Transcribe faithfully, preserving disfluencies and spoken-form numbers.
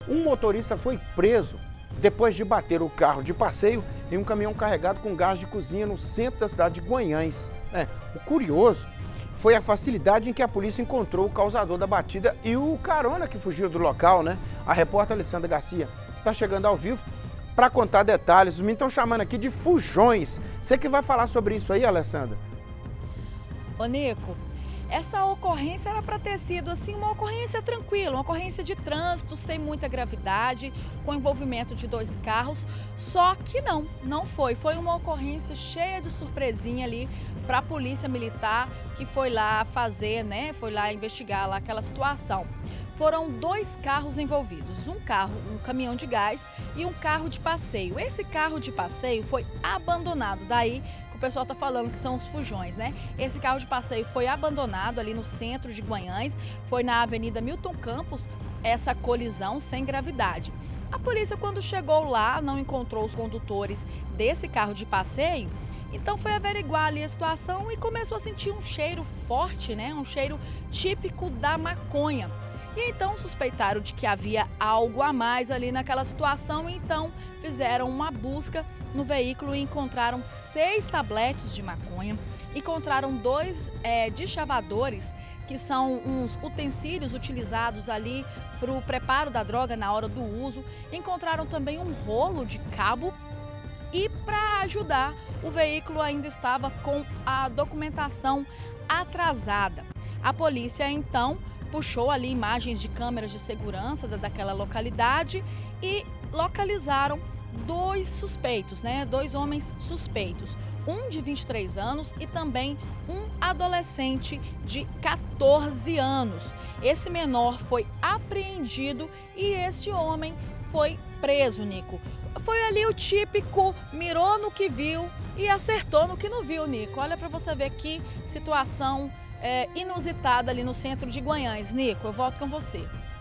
Um motorista foi preso depois de bater o carro de passeio em um caminhão carregado com gás de cozinha no centro da cidade de Guanhães. É, o curioso foi a facilidade em que a polícia encontrou o causador da batida e o carona que fugiu do local, né? A repórter Alessandra Garcia está chegando ao vivo para contar detalhes. Me estão chamando aqui de fujões. Você que vai falar sobre isso aí, Alessandra? Ô, Nico, essa ocorrência era para ter sido assim uma ocorrência tranquila, uma ocorrência de trânsito sem muita gravidade, com envolvimento de dois carros, só que não, não foi. Foi uma ocorrência cheia de surpresinha ali para a polícia militar que foi lá fazer, né, foi lá investigar lá aquela situação. Foram dois carros envolvidos, um carro, um caminhão de gás e um carro de passeio. Esse carro de passeio foi abandonado, daí que o pessoal está falando que são os fujões, né? Esse carro de passeio foi abandonado ali no centro de Guanhães, foi na Avenida Milton Campos, essa colisão sem gravidade. A polícia, quando chegou lá, não encontrou os condutores desse carro de passeio, então foi averiguar ali a situação e começou a sentir um cheiro forte, né? Um cheiro típico da maconha. E então suspeitaram de que havia algo a mais ali naquela situação e então fizeram uma busca no veículo e encontraram seis tabletes de maconha, encontraram dois é, deschavadores, que são uns utensílios utilizados ali para o preparo da droga na hora do uso, encontraram também um rolo de cabo e, para ajudar, o veículo ainda estava com a documentação atrasada. A polícia então puxou ali imagens de câmeras de segurança daquela localidade e localizaram dois suspeitos, né? Dois homens suspeitos, um de vinte e três anos e também um adolescente de quatorze anos. Esse menor foi apreendido e esse homem foi preso, Nico. Foi ali o típico mirou no que viu e acertou no que não viu, Nico. Olha para você ver que situação É, inusitada ali no centro de Guanhães. Nico, eu volto com você.